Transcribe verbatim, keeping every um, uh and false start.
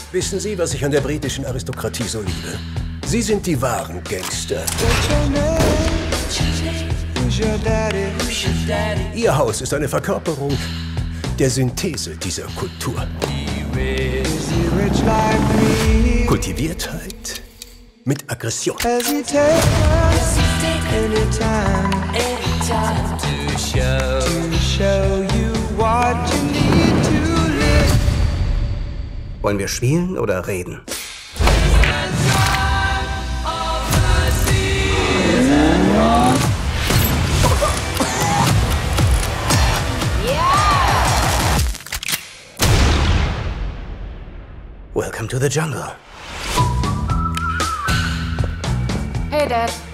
Wissen Sie, was ich an der britischen Aristokratie so liebe? Sie sind die wahren Gangster. Ihr Haus ist eine Verkörperung der Synthese dieser Kultur. Kultiviertheit mit Aggression. Wollen wir spielen oder reden? Welcome to the jungle. Hey, Dad.